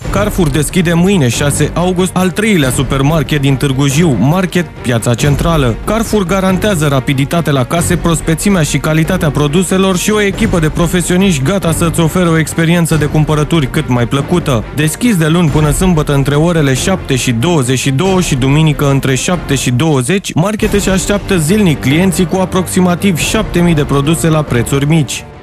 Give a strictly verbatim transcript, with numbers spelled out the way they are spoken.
Carrefour deschide mâine, șase august, al treilea supermarket din Târgu Jiu, Market Piața Centrală. Carrefour garantează rapiditate la case, prospețimea și calitatea produselor și o echipă de profesioniști gata să-ți ofere o experiență de cumpărături cât mai plăcută. Deschis de luni până sâmbătă între orele șapte și douăzeci și două și duminică între șapte și douăzeci, Market își așteaptă zilnic clienții cu aproximativ șapte mii de produse la prețuri mici.